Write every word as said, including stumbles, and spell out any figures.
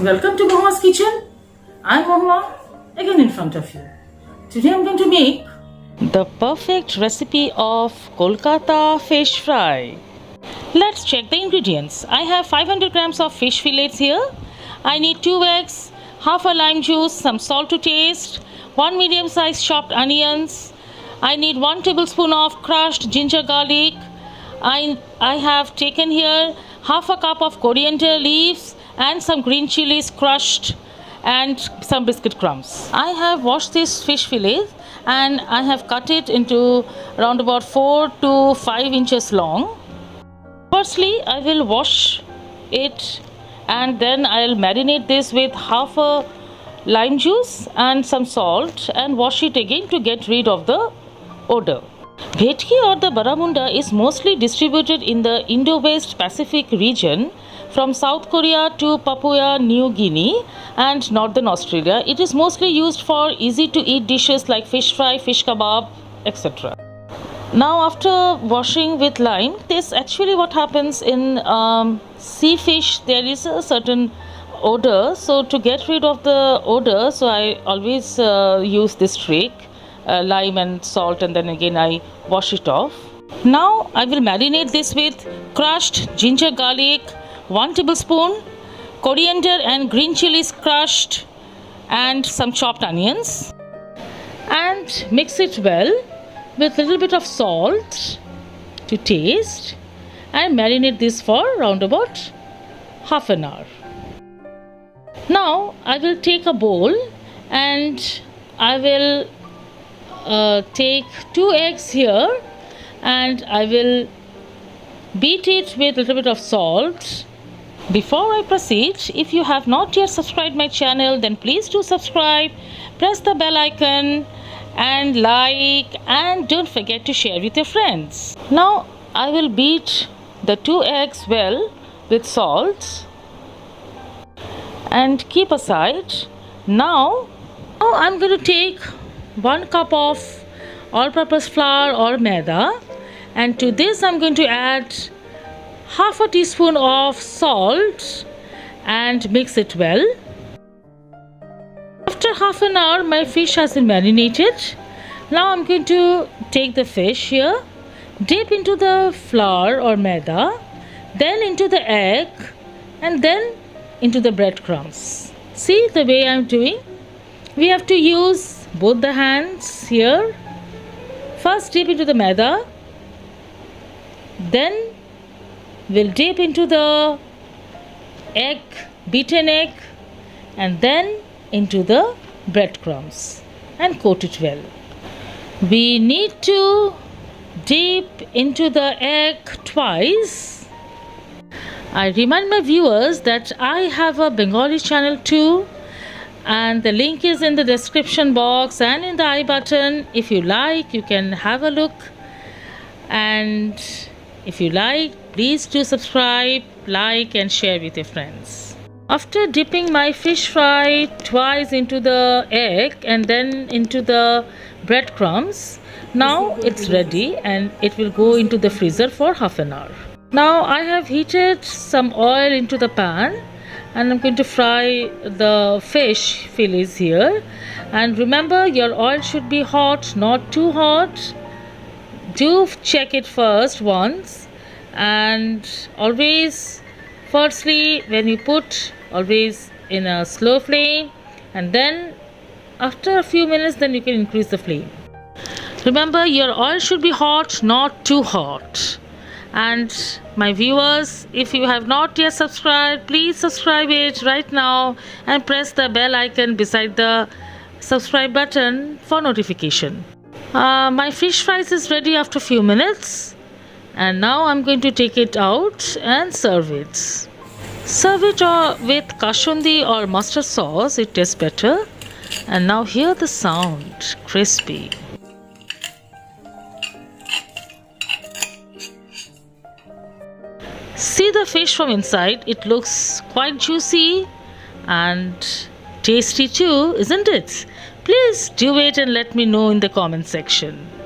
welcome to Mohua's kitchen. I'm Mohua, again in front of you. Today I'm going to make the perfect recipe of Kolkata fish fry. Let's check the ingredients. I have five hundred grams of fish fillets here. I need two eggs, half a lime juice, some salt to taste, one medium sized chopped onions. I need one tablespoon of crushed ginger garlic. I, I have taken here half a cup of coriander leaves and some green chilies crushed and some biscuit crumbs. I have washed this fish fillet and I have cut it into around about four to five inches long. Firstly, I will wash it and then I'll marinate this with half a lime juice and some salt and wash it again to get rid of the odor. Bhetki or the barramunda is mostly distributed in the Indo-West Pacific region from South Korea to Papua New Guinea and Northern Australia. It is mostly used for easy to eat dishes like fish fry, fish kebab, et cetera. Now after washing with lime, this actually what happens in um, sea fish, there is a certain odor. So to get rid of the odor, so I always uh, use this trick. Uh, lime and salt, and then again I wash it off. Now I will marinate this with crushed ginger garlic, one tablespoon, coriander and green chilies crushed, and some chopped onions, and mix it well with a little bit of salt to taste and marinate this for around about half an hour. Now I will take a bowl and I will Uh, take two eggs here and I will beat it with a little bit of salt. Before I proceed, if you have not yet subscribed my channel, then please do subscribe, press the bell icon and like, and don't forget to share with your friends. Now I will beat the two eggs well with salt and keep aside. Now, now I'm going to take one cup of all-purpose flour or maida, and to this I'm going to add half a teaspoon of salt and mix it well. After half an hour my fish has been marinated. Now I'm going to take the fish here, dip into the flour or maida, then into the egg, and then into the breadcrumbs. See the way I'm doing? We have to use both the hands here. First dip into the maida, then we'll dip into the egg, beaten egg, and then into the breadcrumbs and coat it well. We need to dip into the egg twice. I remind my viewers that I have a Bengali channel too, and the link is in the description box and in the I button. If you like, you can have a look, and if you like, please do subscribe, like and share with your friends. After dipping my fish fry twice into the egg and then into the breadcrumbs, now it's ready and it will go into the freezer for half an hour. Now I have heated some oil into the pan and I'm going to fry the fish fillets here. And remember, your oil should be hot, not too hot. Do check it first once, and always, firstly when you put, always in a slow flame, and then after a few minutes then you can increase the flame. Remember, your oil should be hot, not too hot. And my viewers, if you have not yet subscribed, please subscribe it right now and press the bell icon beside the subscribe button for notification. Uh, my fish fries is ready after a few minutes, and now I'm going to take it out and serve it. Serve it uh, with kasundi or mustard sauce, it tastes better. And now hear the sound, crispy. See the fish from inside, it looks quite juicy and tasty too, isn't it? Please do it and let me know in the comment section.